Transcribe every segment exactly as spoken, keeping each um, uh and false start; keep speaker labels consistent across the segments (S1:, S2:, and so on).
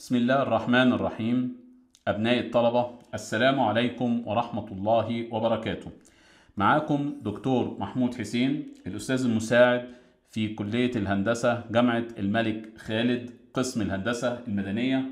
S1: بسم الله الرحمن الرحيم. أبناء الطلبة، السلام عليكم ورحمة الله وبركاته. معاكم دكتور محمود حسين، الأستاذ المساعد في كلية الهندسة جامعة الملك خالد، قسم الهندسة المدنية،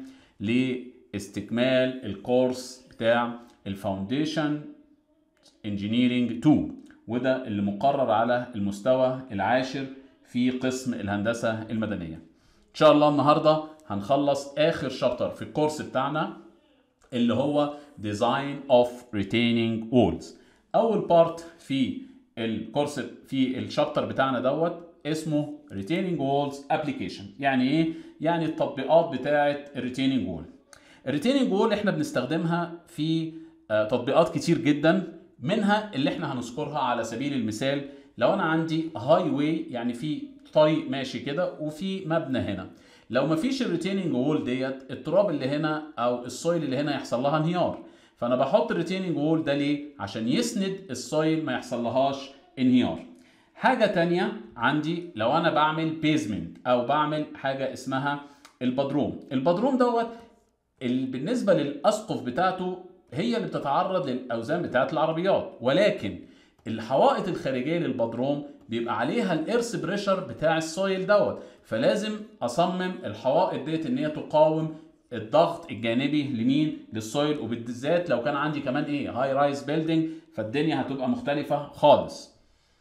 S1: لاستكمال الكورس بتاع الفاونديشن انجينيرينج اتنين، وده اللي مقرر على المستوى العاشر في قسم الهندسة المدنية. إن شاء الله النهاردة هنخلص آخر شابتر في الكورس بتاعنا اللي هو Design of Retaining Walls. أول بارت في الكورس في الشابتر بتاعنا دوت اسمه Retaining Walls Application. يعني إيه؟ يعني التطبيقات بتاعة Retaining Wall. Retaining Wall إحنا بنستخدمها في تطبيقات كتير جدا، منها اللي إحنا هنذكرها على سبيل المثال لو أنا عندي هاي واي، يعني في طريق ماشي كده وفي مبنى هنا. لو مفيش الريتيننج وول ديت، التراب اللي هنا او السويل اللي هنا يحصل لها انهيار، فانا بحط الريتيننج وول ده ليه؟ عشان يسند السويل ما يحصل لهاش انهيار. حاجه تانية عندي لو انا بعمل بيزمنت او بعمل حاجه اسمها البدروم. البدروم دوت بالنسبه للاسقف بتاعته هي اللي بتتعرض للاوزان بتاعت العربيات، ولكن الحوائط الخارجيه للبدروم بيبقى عليها الارث بريشر بتاع السويل دوت، فلازم اصمم الحوائط ديت ان هي تقاوم الضغط الجانبي لمين؟ للسويل، وبالذات لو كان عندي كمان ايه؟ هاي رايز بيلدينج، فالدنيا هتبقى مختلفه خالص.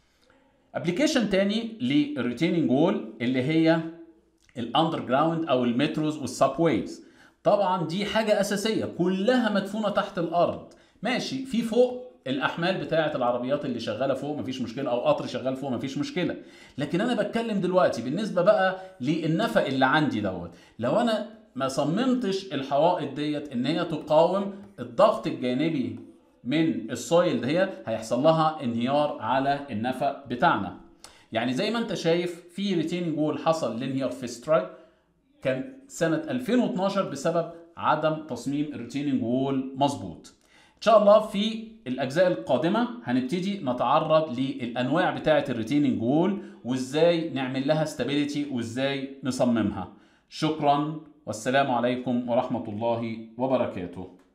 S1: ابلكيشن تاني للريتيننج وول اللي هي الاندر جراوند او المتروز والساب ويز. طبعا دي حاجه اساسيه، كلها مدفونه تحت الارض. ماشي، في فوق الاحمال بتاعه العربيات اللي شغاله فوق مفيش مشكله، او قطر شغال فوق مفيش مشكله، لكن انا بتكلم دلوقتي بالنسبه بقى للنفق اللي عندي دوت. لو انا ما صممتش الحوائط ديت ان هي تقاوم الضغط الجانبي من السويل دهيت، هيحصل لها انهيار على النفق بتاعنا. يعني زي ما انت شايف في ريتيننج وول حصل الانهيار في سترايك كان سنه ألفين واثناشر بسبب عدم تصميم الريتيننج وول مظبوط. ان شاء الله في الاجزاء القادمه هنبتدي نتعرض للانواع بتاعه الريتيننج وول وازاي نعمل لها ستابيليتي وازاي نصممها. شكرا والسلام عليكم ورحمه الله وبركاته.